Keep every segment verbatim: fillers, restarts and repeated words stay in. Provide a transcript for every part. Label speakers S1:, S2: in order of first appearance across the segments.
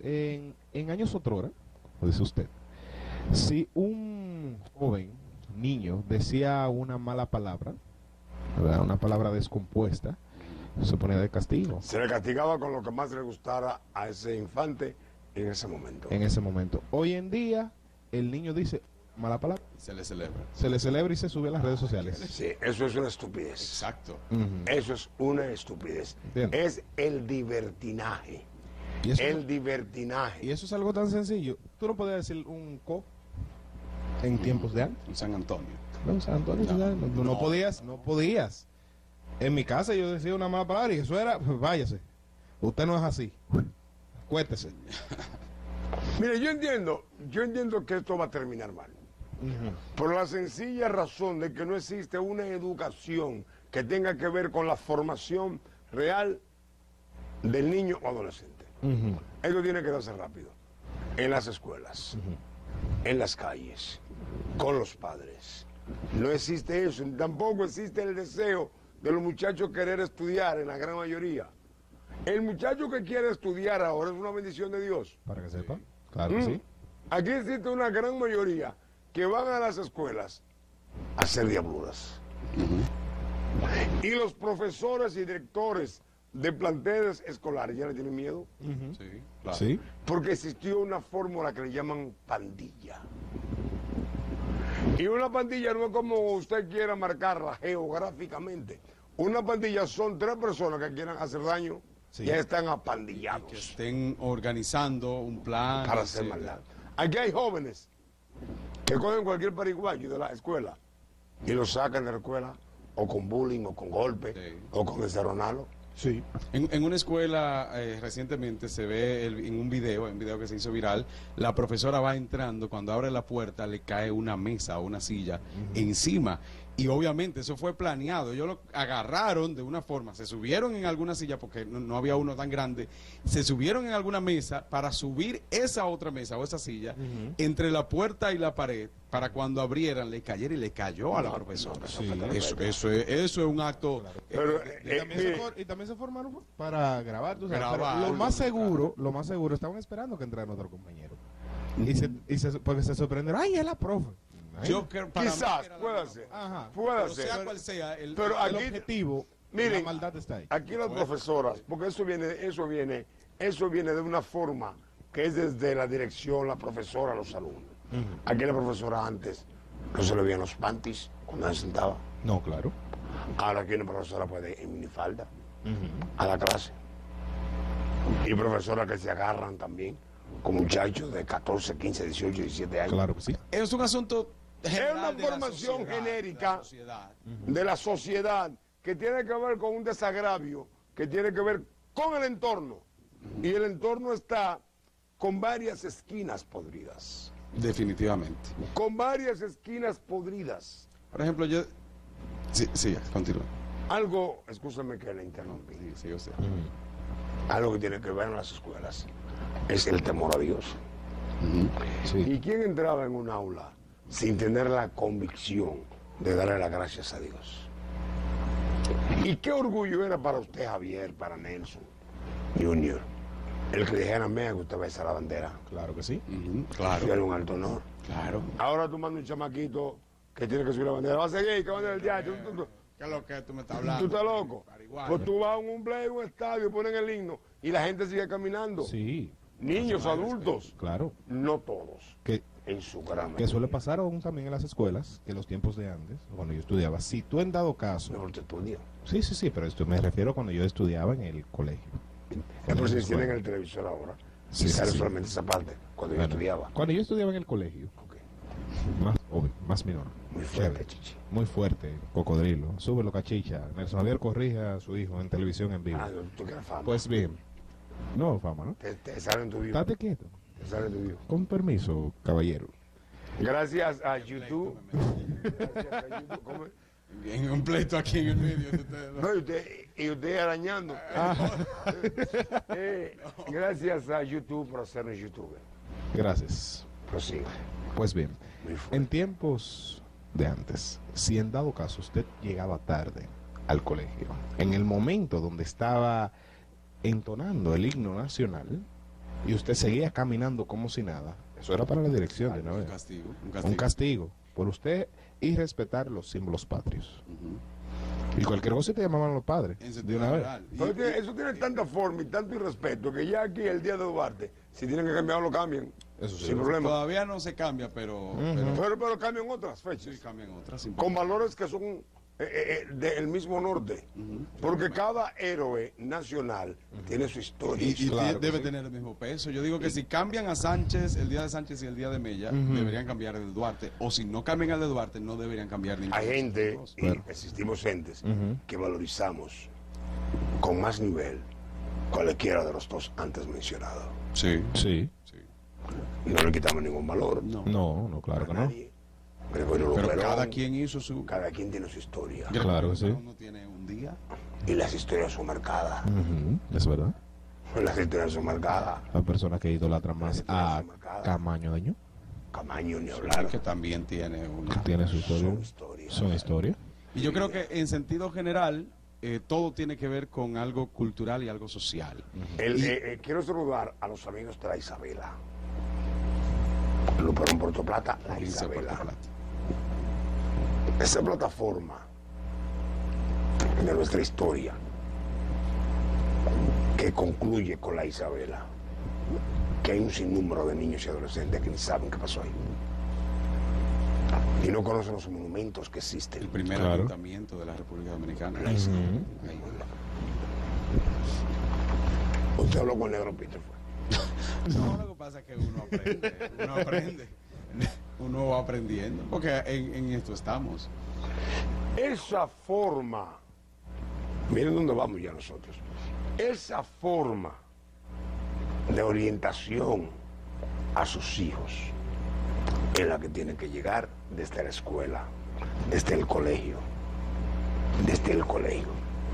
S1: en, en años otrora, lo dice usted, si un joven, niño, decía una mala palabra, ¿verdad? Una palabra descompuesta, se ponía de castigo.
S2: Se le castigaba con lo que más le gustara a ese infante en ese momento.
S1: En ese momento. Hoy en día, el niño dice mala palabra,
S3: Se le celebra.
S1: se le celebra y se sube a las redes sociales.
S2: Sí, eso es una estupidez.
S3: Exacto.
S1: Ujú.
S2: Eso es una estupidez.
S1: Entiendo.
S2: Es el divertinaje.
S1: Y eso,
S2: El divertinaje.
S1: y eso es algo tan sencillo. Tú no podías decir un co en tiempos de antes.
S3: En San Antonio.
S1: No, San Antonio,
S3: No,
S1: ya, no, no
S3: no.
S1: podías, no podías. En mi casa yo decía una mala palabra y eso era, pues, váyase. Usted no es así. Cuéntese.
S2: Mire, yo entiendo, yo entiendo que esto va a terminar mal. Por la sencilla razón de que no existe una educación que tenga que ver con la formación real del niño o adolescente.
S1: Ujú.
S2: Esto tiene que darse rápido. En las escuelas, en las calles, con los padres. No existe eso. Tampoco existe el deseo de los muchachos querer estudiar en la gran mayoría. El muchacho que quiere estudiar ahora es una bendición de Dios.
S1: Para que sepa. Claro que
S2: Mm.
S1: sí.
S2: Aquí existe una gran mayoría que van a las escuelas a hacer diabluras. Y los profesores y directores de planteles escolares ya le tienen miedo
S3: Sí, claro.
S1: Sí.
S2: porque existió una fórmula que le llaman pandilla. Y una pandilla no es como usted quiera marcarla geográficamente. Una pandilla son tres personas que quieran hacer daño,
S1: Sí.
S2: ya están
S3: Que
S2: apandillados
S3: estén organizando un plan.
S2: para hacer
S3: etcétera.
S2: maldad. Aquí hay jóvenes que cogen cualquier pariguayo de la escuela y lo sacan de la escuela o con bullying o con golpe
S3: Sí.
S2: o con encerronarlo.
S1: Sí.
S3: En, en una escuela eh, recientemente se ve el- en un video, en un video que se hizo viral, la profesora va entrando, cuando abre la puerta le cae una mesa o una silla encima. Y obviamente eso fue planeado. Ellos lo agarraron de una forma, se subieron en alguna silla porque no, no había uno tan grande, se subieron en alguna mesa para subir esa otra mesa o esa silla
S1: Ujú.
S3: entre la puerta y la pared para cuando abrieran le cayera y le cayó a la
S2: No,
S3: profesora.
S2: no,
S1: Sí.
S3: Eso, eso es, eso es un acto.
S2: Pero,
S3: eh,
S1: Y
S2: eh,
S1: también, se
S2: mire,
S1: for- y también se formaron para grabar, tú sabes,
S3: Grabar,
S1: pero lo más
S3: claro.
S1: seguro, lo más seguro, estaban esperando que entrara otro compañero. Y se, y se, porque se sorprendieron, ay, es la profe. Ay,
S3: Yo creo para mí
S2: quizás
S3: era la
S2: pueda
S3: misma.
S2: ser,
S1: Ajá.
S2: pueda
S3: Pero
S2: ser.
S3: sea cual sea, el,
S2: Pero
S1: el
S2: aquí-
S1: objetivo,
S2: miren,
S1: la maldad está ahí.
S2: Aquí las profesoras, porque eso viene, eso viene, eso viene de una forma que es desde la dirección, la profesora, los alumnos. Aquí la profesora antes no se le veían los panties cuando se sentaba.
S1: No, claro.
S2: Ahora aquí una profesora puede ir en minifalda a la clase. Y profesoras que se agarran también con muchachos de catorce, quince, dieciocho, diecisiete años.
S1: Claro que sí.
S3: es un asunto general
S2: una
S3: de la
S2: formación
S3: sociedad,
S2: genérica.
S3: de la sociedad.
S2: De la sociedad que tiene que ver con un desagravio, que tiene que ver con el entorno. Y el entorno está con varias esquinas podridas.
S3: Definitivamente.
S2: Con varias esquinas podridas.
S3: Por ejemplo, yo... Sí, sí, continúa.
S2: Algo, escúchame que le interrumpí,
S3: Sí, sí, usted.
S2: algo que tiene que ver en las escuelas es el temor a Dios.
S1: Sí.
S2: ¿Y quién entraba en un aula sin tener la convicción de darle las gracias a Dios? ¿Y qué orgullo era para usted, Javier, para Nelson Junior, el que dijeran, mira, que usted va a esa la bandera?
S1: Claro que sí.
S3: Ujú,
S2: Fue
S3: claro,
S2: un alto honor.
S3: claro.
S2: Ahora tú mandas un chamaquito que tiene que subir la bandera. Va a seguir, ¿qué bandera del diario? ¿Tú, tú, tú-
S3: ¿Qué es lo que tú me estás
S2: tú
S3: hablando?
S2: estás loco?
S3: Pariguayo.
S2: Pues tú vas a un play, un estadio, ponen el himno y la gente sigue caminando.
S1: Sí,
S2: Niños, adultos,
S1: claro.
S2: no todos,
S1: Que,
S2: en su gran
S1: que suele
S2: mayoría.
S1: pasar aún también en las escuelas, que en los tiempos de antes, cuando yo estudiaba, si tú en dado caso,
S2: Mejor te estudia.
S1: sí, sí, sí, pero esto me refiero cuando yo estudiaba en el colegio.
S2: Es por si
S1: en la
S2: tienen
S1: escuela.
S2: el televisor ahora.
S1: Sí,
S2: y
S1: sí,
S2: sale
S1: sí.
S2: solamente esa parte, cuando yo
S1: Bueno,
S2: estudiaba.
S1: Cuando yo estudiaba en el colegio,
S2: Ok.
S1: más obvio, más menor.
S2: Muy fuerte,
S1: Chévere.
S2: chichi.
S1: Muy fuerte, cocodrilo. Súbelo, cachicha. Nelson Javier corrige a su hijo en televisión en vivo.
S2: Ah, no, tú quieres fama.
S1: Pues bien. No, fama, ¿no?
S2: te, te sale en tu video.
S1: Estate quieto.
S2: Te sale en tu video.
S1: Con permiso, caballero.
S2: Gracias a YouTube. Gracias a YouTube. ¿Cómo es?
S3: En un pleito aquí en el medio. de ustedes dos.
S2: No, y usted, y usted arañando. Eh, gracias a YouTube por hacernos youtuber.
S1: Gracias.
S2: Prosiga.
S1: Pues bien,
S2: Muy fuerte.
S1: en tiempos de antes, si en dado caso usted llegaba tarde al colegio, en el momento donde estaba entonando el himno nacional, y usted seguía caminando como si nada, eso era para la dirección de una
S3: Un
S1: vez.
S3: castigo, un castigo.
S1: Un castigo por usted irrespetar los símbolos patrios.
S3: Ujú.
S1: Y cualquier cosa te llamaban los padres
S3: En
S1: de
S3: sentido
S1: una vez.
S3: general. Y-
S2: Pero tiene- eso tiene tanta forma y tanto irrespeto que ya aquí el día de Duarte, si tienen que cambiarlo, lo cambian.
S1: Eso sí.
S2: Sin problema.
S3: Todavía no se cambia, pero,
S1: Ujú.
S3: pero
S2: Pero, pero cambian otras
S3: sí
S2: fechas.
S3: cambian otras. sin
S2: Con
S3: problema.
S2: valores que son eh, eh, eh, del mismo norte. Porque cada héroe nacional tiene su historia.
S3: Y, y
S1: Claro que
S3: debe
S1: sí.
S3: tener el mismo peso. Yo digo que si cambian a Sánchez, el día de Sánchez y el día de Mella,
S1: Ujú.
S3: deberían cambiar el de Duarte. O si no cambian al de Duarte, no deberían cambiar ninguno.
S2: Hay
S3: de esos
S2: gente,
S3: dos.
S2: y
S1: Claro.
S2: existimos entes,
S1: Ujú.
S2: que valorizamos con más nivel cualquiera de los dos antes mencionados.
S3: Sí,
S1: Sí.
S3: sí.
S2: No le quitamos ningún valor
S3: No.
S1: No, no, claro
S2: a
S1: que no.
S2: nadie. Gregorio
S3: Pero
S2: Luperón,
S3: cada quien hizo su.
S2: cada quien tiene su historia.
S1: Claro que sí.
S3: Uno tiene un día.
S2: Y las historias son marcadas.
S1: Ujú, es verdad.
S2: Las historias son marcadas.
S1: Hay personas que idolatran más a Camaño Daño,
S2: Camaño ni hablar.
S3: Que también tiene
S1: que
S3: una.
S1: tiene su historia.
S2: Son historias.
S1: Son historia.
S3: Y yo creo que en sentido general, eh, todo tiene que ver con algo cultural y algo social.
S2: El-
S3: Y-
S2: eh, eh, quiero saludar a los amigos de la Isabela. Luperón Puerto Plata, la
S3: Provincia de Puerto
S2: Isabela.
S3: Plata.
S2: Esa plataforma de nuestra historia que concluye con la Isabela, que hay un sinnúmero de niños y adolescentes que ni saben qué pasó ahí. Y no conocen los monumentos que
S3: El
S2: existen.
S3: primer
S1: Claro.
S3: ayuntamiento de la República Dominicana.
S2: La Isabela.
S1: Ujú.
S3: Ahí.
S2: Usted habló con Negro Peter, fue.
S3: No, lo que pasa es que uno aprende, uno aprende, uno va aprendiendo, porque en, en esto estamos.
S2: Esa forma, miren dónde vamos ya nosotros, esa forma de orientación a sus hijos es la que tiene que llegar desde la escuela, desde el colegio, desde el colegio.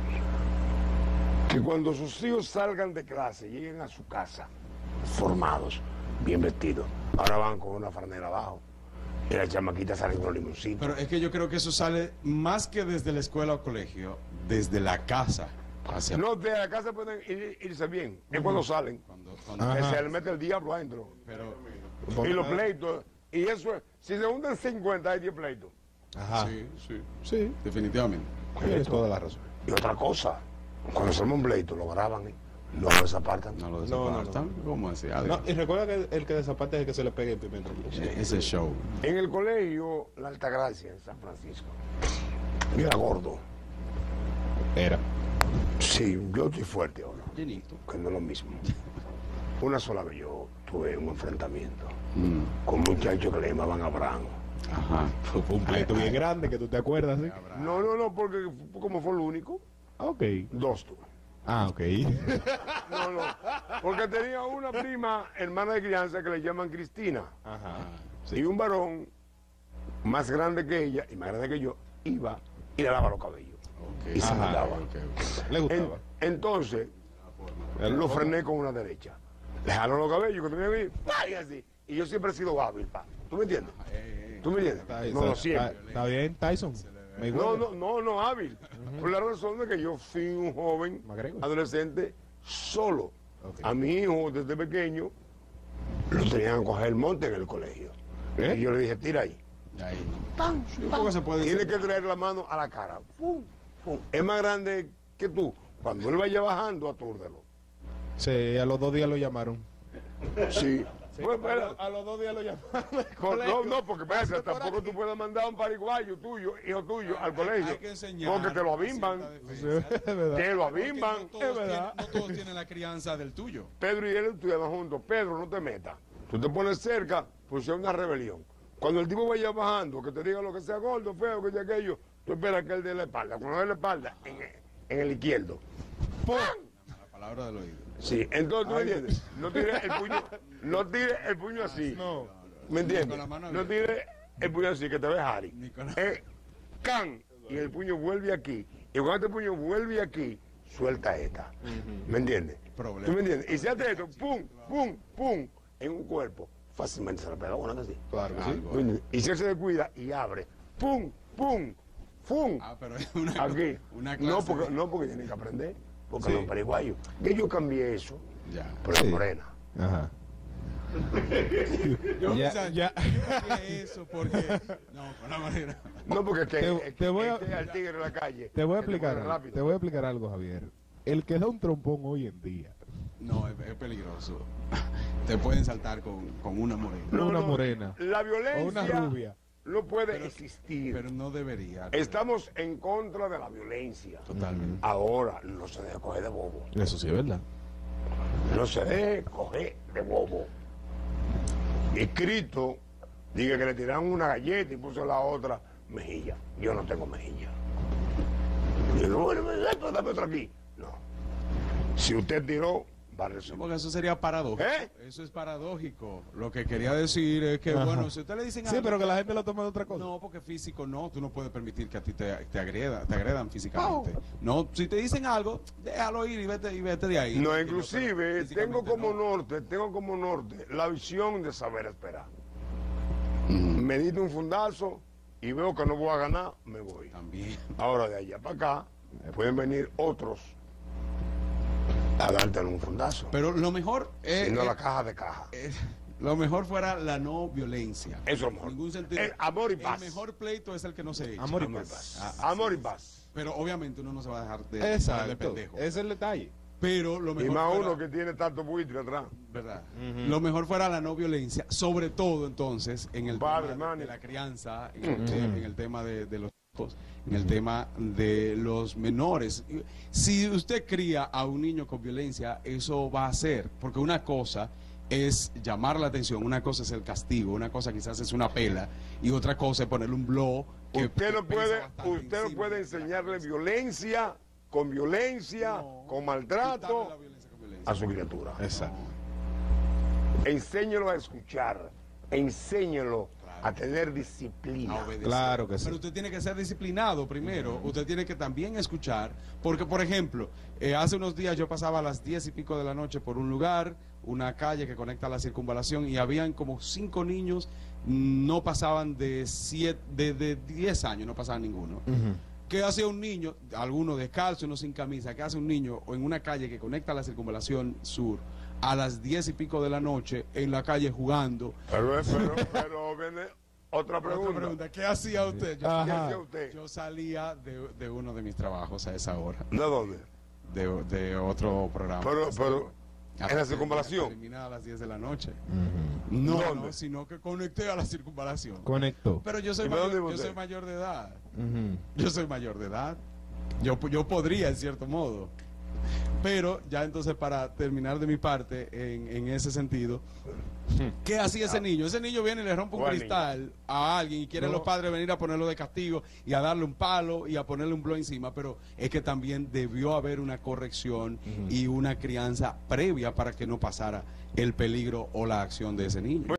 S2: Que cuando sus hijos salgan de clase, lleguen a su casa formados, bien vestidos, ahora van con una franela abajo y las chamaquitas salen con los limoncitos.
S3: Pero es que yo creo que eso sale más que desde la escuela o colegio, desde la casa. Hacia
S2: No, de la casa pueden ir- irse bien, es cuando salen.
S3: cuando, cuando-
S1: Ajá.
S2: Que se le mete el diablo adentro.
S3: pero
S2: Y los pleitos. Y eso es, si se juntan cincuenta, hay diez pleitos.
S1: Ajá.
S3: sí, sí,
S1: Sí.
S3: definitivamente.
S1: Tienes toda la razón.
S2: Y otra cosa, cuando se arma un pleito, lo graban, ¿eh? No lo desapartan.
S3: No lo
S4: No, no, no.
S3: desapartan. ¿Cómo así? Ah,
S4: No, y recuerda que el que desaparte es el que se le pegue el pimiento.
S3: eh, ese show.
S2: En el colegio La Altagracia, en San Francisco, yo era gordo.
S1: Era.
S2: Sí, yo estoy fuerte ahora,
S3: Llenito.
S2: que no es lo mismo. Una sola vez yo tuve un enfrentamiento
S3: Mm,
S2: con un muchacho que le llamaban Abraham.
S3: Ajá.
S1: Fue un pleito bien grande que tú te acuerdas, ¿sí?
S2: No, no, no, porque fue- como fue el único,
S1: Ah, ok.
S2: dos tuve.
S1: Ah, ok.
S2: No, no, porque tenía una prima, hermana de crianza, que le llaman Cristina.
S1: Ajá.
S2: Y un varón más grande que ella y más grande que yo iba y le daba los cabellos.
S3: Ok.
S2: Y se
S3: Ajá,
S2: mandaba.
S3: ok, ok.
S1: Le
S2: En-
S1: gustaba.
S2: entonces, lo frené con una derecha. Le jaló los cabellos que tenía que ir, ¡pa! Y así. Y yo siempre he sido hábil, pa. ¿Tú me entiendes?
S3: Eh, eh.
S2: ¿Tú me entiendes?
S1: Está,
S2: No, no,
S1: está-
S2: siempre.
S1: está- está bien, Tyson. Me
S2: No,
S1: gusta.
S2: no, no, no hábil. Por la razón de que yo fui un joven
S1: McGregor.
S2: adolescente solo.
S1: Ok.
S2: A mi hijo, desde pequeño, lo tenían que coger el monte en el colegio.
S1: ¿Eh?
S2: Y yo le dije, tira ahí.
S3: Ahí. Sí, un poco se puede
S2: Tiene
S3: decir.
S2: que traer la mano a la cara. Pum, pum. Es más grande que tú. Cuando él vaya bajando, atúrdelo.
S1: Sí, a los dos días lo llamaron.
S2: Sí. Pues, pero-
S1: a los dos días lo llamaron.
S2: por- no, no, porque espérate, tampoco tú puedes mandar a un pariguayo tuyo, hijo tuyo, al colegio.
S3: Hay que enseñar.
S2: Porque te lo abimban.
S3: cierta defensa.
S1: Es verdad.
S2: Te lo
S3: Porque
S2: abimban.
S3: no todos
S1: es verdad.
S3: tienen- no todos tienen la crianza del tuyo.
S2: Pedro y él estudiaban juntos. Pedro, no te metas. Tú te pones cerca, pues es una rebelión. Cuando el tipo vaya bajando, que te diga lo que sea gordo, feo, que sea aquello, tú esperas que él dé la espalda. Cuando dé la espalda, en, en el izquierdo. ¡Pum!
S3: La palabra del oído.
S2: Sí, entonces tú me entiendes. No tires el puño, no tires el puño así.
S1: No.
S2: ¿Me entiendes?
S3: Ni con la mano
S2: No
S3: abierta.
S2: tires el puño así, que te ves Harry.
S3: Ni con la-
S2: Eh, can, y el puño vuelve aquí. Y cuando este puño vuelve aquí, suelta esta. ¿Me entiendes?
S3: Problema.
S2: ¿Tú me entiendes? Y si hace esto, pum, pum, pum, en un cuerpo, fácilmente se le pega una así.
S1: Claro que sí.
S3: Algo.
S2: ¿Me entiendes? Y si él se descuida y abre, pum, pum, pum,
S3: Ah, pero es una,
S2: aquí.
S3: una clase
S2: No porque,
S3: de-
S2: no porque tienen que aprender, porque
S1: Sí.
S2: los paraguayos. Que yo cambié eso
S3: Ya.
S2: por la
S1: Sí.
S2: morena.
S1: Ajá.
S3: Yo,
S1: Ya,
S3: o sea,
S1: ya.
S3: yo cambié eso porque... No, con la manera...
S2: No, porque es que,
S1: Te-
S2: es que
S1: te voy a-
S2: este al tigre en la calle.
S1: Te voy a
S2: que te
S1: explicar,
S2: corre
S1: algo,
S2: rápido.
S1: te voy a explicar algo, Javier. El que da un trompón hoy en día,
S3: No, es, es peligroso. Te pueden saltar con, con una morena.
S2: No,
S1: una
S2: no,
S1: morena
S2: La
S1: o
S2: violencia
S1: una rubia.
S2: no puede
S3: Pero-
S2: existir.
S3: Pero no debería.
S2: Estamos en contra de la violencia.
S3: Totalmente.
S2: Ahora no se deje coger de bobo.
S1: Eso sí es verdad.
S2: No se deje coger de bobo. Y Cristo diga que le tiraron una galleta y puso la otra mejilla. Yo no tengo mejilla. Y yo, no, bueno, dame dame otra aquí. No. Si usted tiró, va a recibir.
S3: Porque eso sería paradójico.
S2: ¿Eh?
S3: Eso es paradójico. Lo que quería decir es que,
S1: Ajá.
S3: bueno, si usted le dicen
S1: Sí,
S3: algo-
S1: pero que la gente lo tome de otra cosa.
S3: No, porque físico no, tú no puedes permitir que a ti te, te, agreda, te agredan físicamente. No, si te dicen algo, déjalo ir y vete, y vete de ahí.
S2: No,
S3: Tranquilo,
S2: inclusive
S3: pero
S2: tengo
S3: físicamente
S2: como
S3: no.
S2: norte, tengo como norte la visión de saber esperar. Me diste un fundazo y veo que no voy a ganar, me voy.
S3: También.
S2: Ahora de allá para acá pueden venir otros a darte un fundazo.
S3: Pero lo mejor es,
S2: Si no
S3: es-
S2: la caja de caja.
S3: es- lo mejor fuera la no violencia.
S2: Eso es lo
S3: En
S2: mejor.
S3: ningún sentido.
S2: El amor y paz.
S3: El mejor pleito es el que no se echa.
S1: Amor y
S2: Amor y
S1: paz.
S2: paz.
S3: Ah,
S2: Amor y paz.
S3: Pero obviamente uno no se va a dejar de, de
S1: Exacto.
S3: pendejo.
S1: Ese es el detalle.
S3: Pero lo
S2: Y
S3: mejor
S2: más
S3: fuera-
S2: uno que tiene tanto buitre atrás.
S3: ¿verdad? Lo mejor fuera la no violencia, sobre todo entonces en el
S2: Padre,
S3: tema de,
S2: mano.
S3: de la crianza, en el, te- en el tema de, de los hijos, en el tema de los menores. Si usted cría a un niño con violencia, eso va a ser, porque una cosa es llamar la atención, una cosa es el castigo, una cosa quizás es una pela y otra cosa es ponerle un blow. Que,
S2: Usted
S3: que
S2: no
S3: pesa
S2: puede,
S3: bastante
S2: usted no
S3: encima
S2: puede
S3: de la
S2: enseñarle
S3: cabeza.
S2: violencia con violencia,
S3: No.
S2: con
S3: Quitarle
S2: maltrato
S3: la violencia con violencia.
S2: a su criatura.
S1: Exacto.
S2: Enséñelo a escuchar, enséñelo
S3: Claro.
S2: a tener disciplina.
S3: A obedecer.
S1: Claro que sí.
S3: Pero usted tiene que ser disciplinado primero. Usted tiene que también escuchar. Porque, por ejemplo, eh, hace unos días yo pasaba a las diez y pico de la noche por un lugar, una calle que conecta a la circunvalación, y habían como cinco niños, no pasaban de siete, de, de diez años, no pasaba ninguno.
S1: Ujú.
S3: ¿Qué hace un niño, alguno descalzo, uno sin camisa, qué hace un niño en una calle que conecta a la circunvalación sur a las diez y pico de la noche en la calle jugando?
S2: Pero, pero, pero viene otra
S3: Otra
S2: pregunta.
S3: pregunta, ¿qué hacía usted? Yo,
S1: Ah.
S2: ¿Qué
S1: Ajá.
S2: hacía usted?
S3: yo salía de, de uno de mis trabajos a esa hora,
S2: ¿De dónde?
S3: de, de otro programa.
S2: Pero, pero,
S3: Hasta
S2: en la
S3: que
S2: circunvalación.
S3: terminaba a las diez de la noche.
S1: Ujú.
S3: No,
S2: ¿Dónde?
S3: no, sino que conecté a la circunvalación.
S1: Conectó.
S3: Pero yo soy,
S2: ¿Y de dónde
S3: mayor,
S2: vive
S3: yo
S2: usted?
S3: soy mayor de edad.
S1: Ujú.
S3: Yo soy mayor de edad. Yo, yo podría, en cierto modo. Pero ya entonces, para terminar de mi parte en, en ese sentido, ¿qué hacía ese niño? Ese niño viene y le rompe un
S2: ¿Cuál
S3: cristal a alguien y quieren
S1: No.
S3: los padres venir a ponerlo de castigo y a darle un palo y a ponerle un blow encima, pero es que también debió haber una corrección y una crianza previa para que no pasara el peligro o la acción de ese niño.